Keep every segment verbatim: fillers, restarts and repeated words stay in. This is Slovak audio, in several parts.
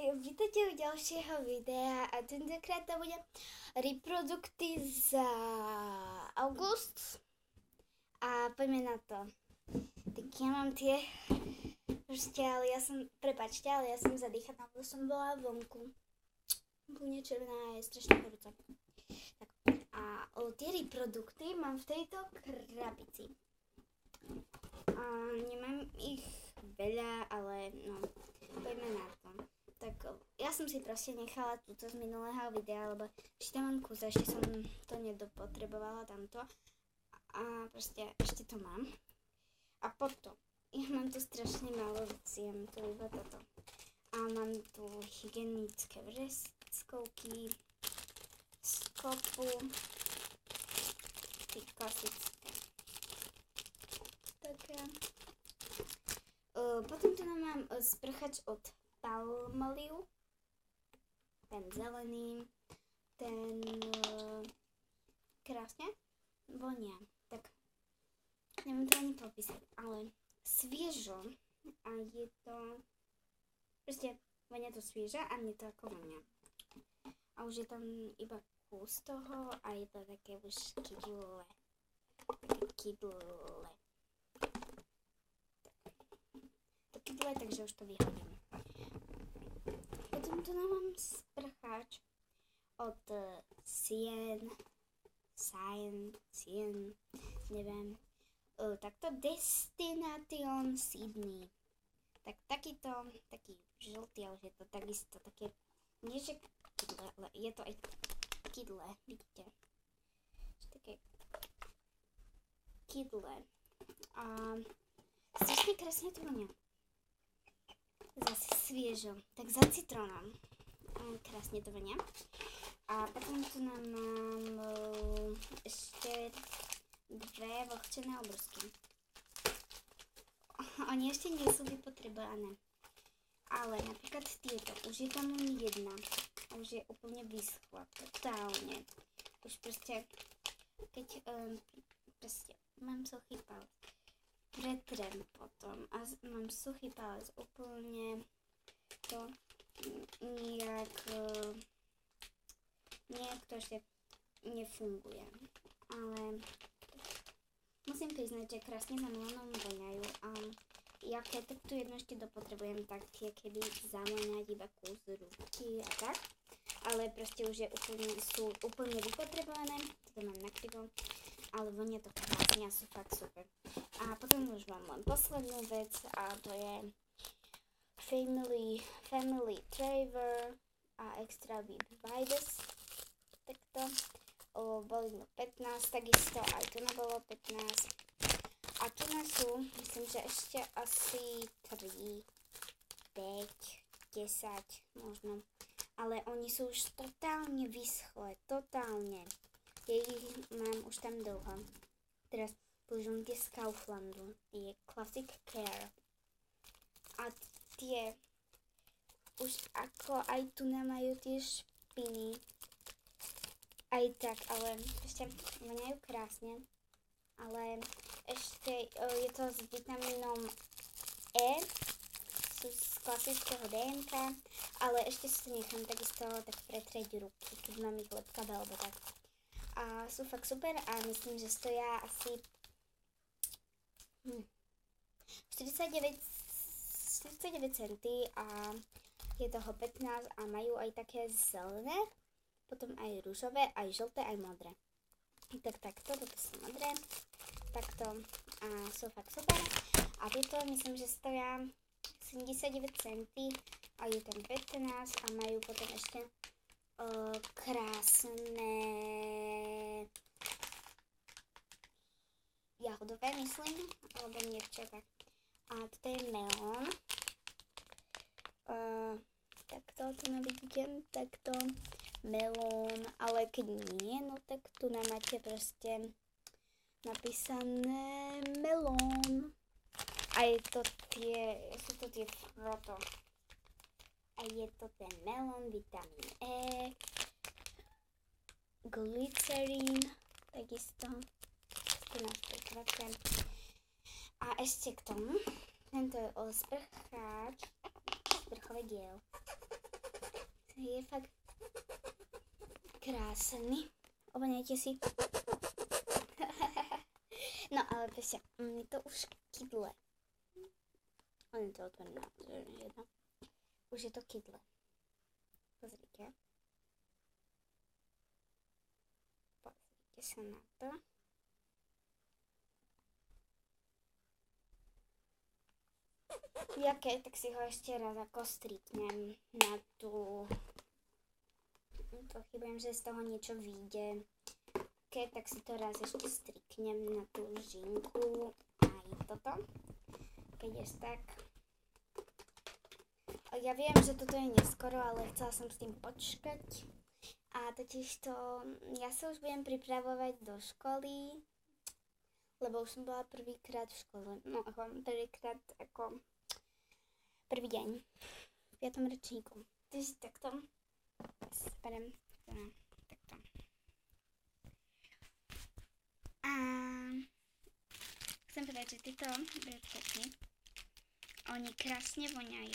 vítajte u ďalšieho videa a tentokrát to bude reprodukty za august a poďme na to. Tak ja mám tie, proste, ale ja som, prepáčte, ale ja som zadýchaná, lebo som bola vonku. Úplne červená a je strašne horúca. Tak, a o, tie reprodukty mám v tejto krabici. A nemám ich veľa, ale no, poďme na to. Tak ja som si proste nechala túto z minulého videa, lebo ešte tam mám kus, ešte som to nedopotrebovala tamto. A proste ešte to mám. A potom, ja mám tu strašne málo veciem, to iba toto. A mám tu hygienické vreskovky, skopu, ty klasické. Také. Uh, potom tu mám uh, sprchač od Palmolive, ten zelený, ten uh, krásne vonia, tak neviem to ani popísať, ale sviežo a je to, proste vonia to svieža a mne to ako vonia. A už je tam iba kus toho a je to také už kydle, také kydle. Kydle, takže už to vyhodím. Potom tu mám sprchač od Sien, Sien, Sien, neviem. Uh, takto Destination Sydney. Tak takýto, taký žltý, ale je to takisto také, nie že kydle, ale je to aj kydle, vidíte. Také kydle. A strašne krásne to vonia. Zase sviežo, tak za citrónom. Krásne to vonia. A potom tu nám mám uh, ešte dve vlhčené obrusky. Oni ešte nie sú vypotrebované. Ale napríklad tieto, už je tam len jedna. Už je úplne vyschla, totálne. Už proste, keď um, proste mám suchý palec, pretrem potom a mám suchý palec úplne to nejak uh, nejak to ešte nefunguje, ale musím priznať, že krásne za melonom voňajú a ja keď tu jedno ešte dopotrebujem, tak tie kedy zavoňať iba kus ruky a tak, ale proste už je úplne, sú úplne vypotrebované, toto mám nakrivo, ale vonia to krásne a sú fakt super. A potom už mám len poslednú vec a to je Family, Family Traver a Extra Vip Vibes. Takto. O, boli no pätnásť, takisto aj tu bolo pätnásť. A tu sú, myslím, že ešte asi tri, päť, desať možno. Ale oni sú už totálne vyschlé, totálne. Ja ich mám už tam dlho. Teraz používam tie z Kauflandu. Je Classic Care. A tie už ako aj tu majú tie špiny. Aj tak, ale ešte voňajú krásne. Ale ešte je to s vitamínom E. Sú z klasického dé en ká. Ale ešte si to nechám takisto tak pretrieť ruky, keď mám ich lepkavé alebo tak. A sú fakt super a myslím, že stoja asi hm, štyridsaťdeväť centí a je toho pätnásť a majú aj také zelené, potom aj ružové, aj žlté, aj modré. Tak takto, toto sú modré, takto a sú fakt super. A tieto myslím, že stoja sedemdesiatdeväť centí a je tam pätnásť a majú potom ešte Uh, krásne jahodové, myslím, alebo niečo tak. A toto je melón. Uh, takto tu navidíte, takto melón, ale keď nie, no tak tu máte proste napísané melón. Aj to tie, sú to tie froto. A je to ten melón, vitamín E, glycerín, takisto, a ešte k tomu, tento je sprcháč, sprchové diel. Je fakt krásny. Ovoňajte si. No ale proste, je to už kydle. On je to otvorené, jedno. Už je to kydle. Pozrite. Pozrite sa na to. Jaké, tak si ho ešte raz ako striknem na tú... Pochybujem, že z toho niečo vyjde. Keď tak si to raz ešte striknem na tú žinku. Aj toto. Keď je tak. Ja viem, že toto je neskoro, ale chcela som s tým počkať. A totiž to, ja sa už budem pripravovať do školy, lebo už som bola prvýkrát v škole. No ako prvýkrát ako prvý deň v piatom ročníku. Takže takto. Sperem. Takto. A chcem povedať, že tieto brečkačky, oni krásne voňajú.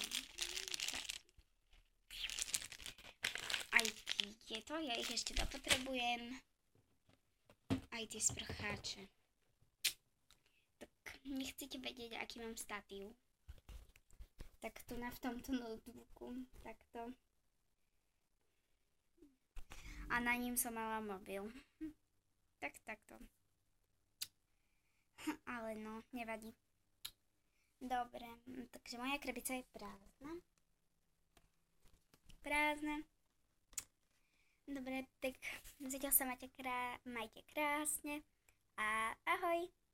Aj tieto, ja ich ešte dopotrebujem. Aj tie sprcháče. Tak nechcete vedieť, aký mám statív. Tak tu na v tomto notebooku, takto. A na ním som mala mobil. Tak, takto. Ale no, nevadí. Dobre, takže moja krabica je prázdna. Prázdna. Dobre, tak zatiaľ sa majte, krá- majte krásne a ahoj.